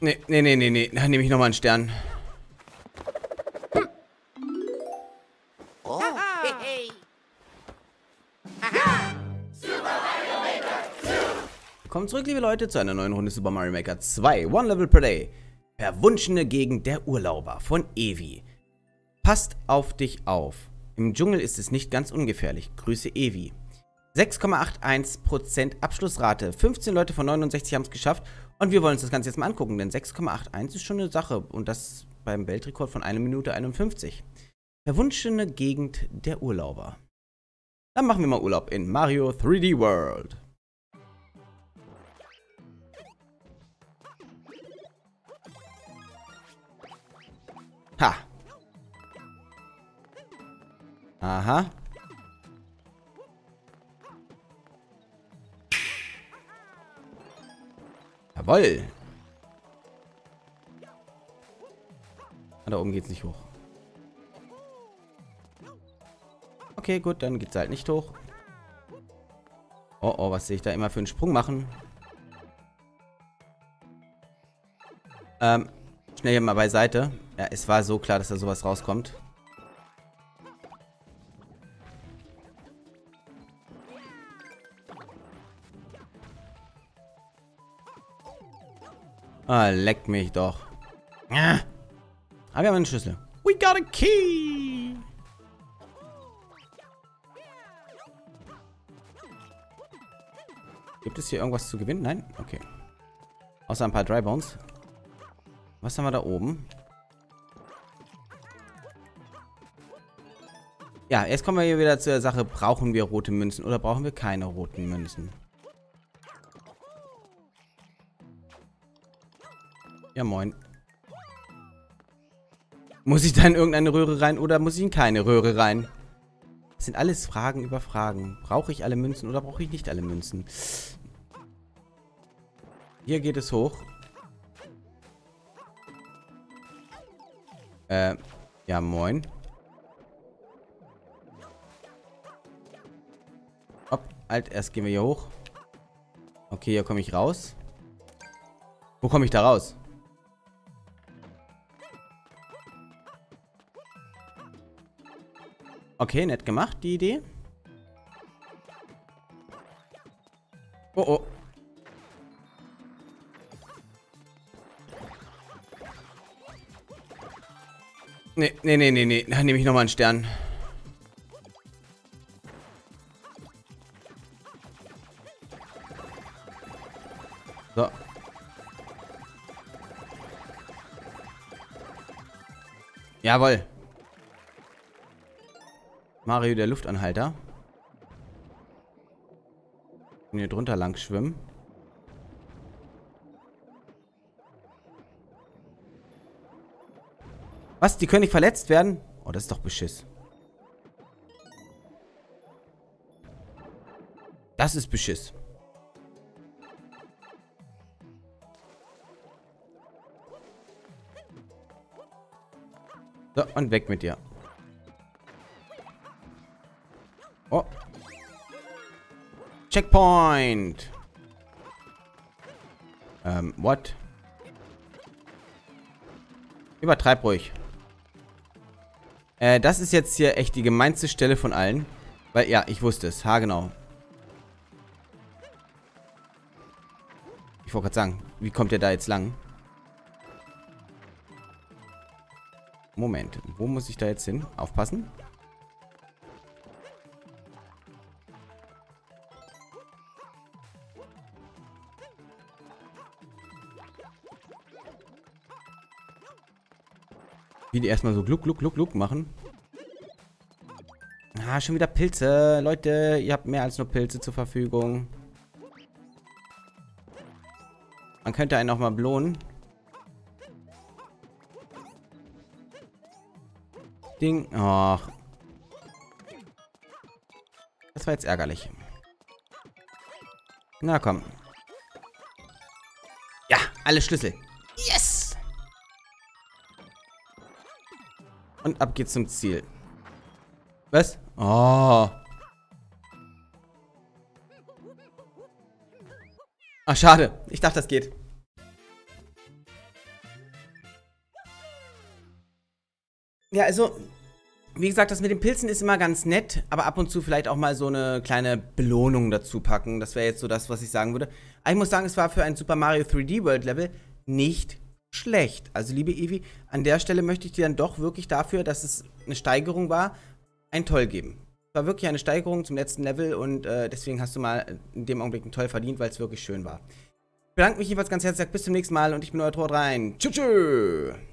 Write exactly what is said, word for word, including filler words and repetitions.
Nee, nee, nee, nee, nee. Dann nehme ich nochmal einen Stern. Oh. Hey, hey. Willkommen zurück, liebe Leute, zu einer neuen Runde Super Mario Maker zwei. One Level per Day. Verwunschene Gegend der Urlauber von Evi. Passt auf dich auf. Im Dschungel ist es nicht ganz ungefährlich. Grüße Evi. sechs Komma einundachtzig Prozent Abschlussrate. fünfzehn Leute von neunundsechzig haben es geschafft. Und wir wollen uns das Ganze jetzt mal angucken, denn sechs Komma einundachtzig ist schon eine Sache. Und das beim Weltrekord von einer Minute einundfünfzig. Verwunschene Gegend der Urlauber. Dann machen wir mal Urlaub in Mario drei D World. Ha. Aha. Jawoll. Ah, da oben geht's nicht hoch. Okay, gut, dann geht's halt nicht hoch. Oh, oh, was sehe ich da immer für einen Sprung machen? Ähm, schnell hier mal beiseite. Ja, es war so klar, dass da sowas rauskommt. Ah, leckt mich doch. Ah. Aber wir haben einen Schlüssel. We got a key! Gibt es hier irgendwas zu gewinnen? Nein? Okay. Außer ein paar Dry Bones. Was haben wir da oben? Ja, jetzt kommen wir hier wieder zur Sache. Brauchen wir rote Münzen oder brauchen wir keine roten Münzen? Ja, moin. Muss ich da in irgendeine Röhre rein oder muss ich in keine Röhre rein? Das sind alles Fragen über Fragen. Brauche ich alle Münzen oder brauche ich nicht alle Münzen? Hier geht es hoch. Äh, ja, moin. Hopp, halt, erst gehen wir hier hoch. Okay, hier komme ich raus. Wo komme ich da raus? Okay, nett gemacht, die Idee. Oh, oh. Nee, nee, nee, nee, nee. Dann nehme ich nochmal einen Stern. So. Jawohl. Mario, der Luftanhalter. Und hier drunter lang schwimmen. Was? Die können nicht verletzt werden? Oh, das ist doch Beschiss. Das ist Beschiss. So, und weg mit dir. Oh. Checkpoint. Ähm, what? Übertreib ruhig. Äh, das ist jetzt hier echt die gemeinste Stelle von allen. Weil, ja, ich wusste es. Ha, genau. Ich wollte gerade sagen, wie kommt der da jetzt lang? Moment, wo muss ich da jetzt hin? Aufpassen. Wie die erstmal so gluck, gluck, gluck, gluck machen. Ah, schon wieder Pilze. Leute, ihr habt mehr als nur Pilze zur Verfügung. Man könnte einen auch mal belohnen. Ding. Ach. Das war jetzt ärgerlich. Na komm. Ja, alle Schlüssel. Yes! Und ab geht's zum Ziel. Was? Oh. Ach, schade. Ich dachte, das geht. Ja, also, wie gesagt, das mit den Pilzen ist immer ganz nett, aber ab und zu vielleicht auch mal so eine kleine Belohnung dazu packen. Das wäre jetzt so das, was ich sagen würde. Aber ich muss sagen, es war für ein Super Mario drei D World Level nicht schlecht. Also, liebe Evi, an der Stelle möchte ich dir dann doch wirklich dafür, dass es eine Steigerung war, ein Toll geben. Es war wirklich eine Steigerung zum letzten Level und äh, deswegen hast du mal in dem Augenblick ein Toll verdient, weil es wirklich schön war. Ich bedanke mich jedenfalls ganz herzlich, bis zum nächsten Mal und ich bin euer Tor rein. Tschüss.